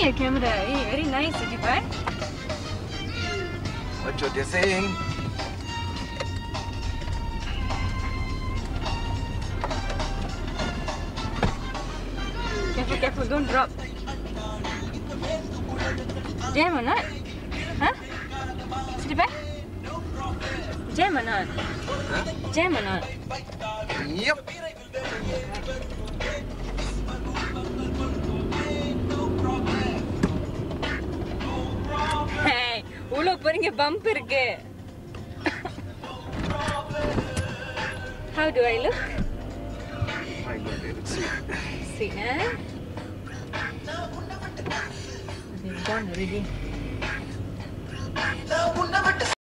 your camera. Hey, very nice. Did you buy? Watch what you're saying. Careful, careful. Don't drop. Jam or not? Huh? Sit back. Jam or not? Huh? Jam or not? Yep. Hey, உள்ள போறீங்க bump இருக்கு. How do I look? I got it. See, eh? They've gone already.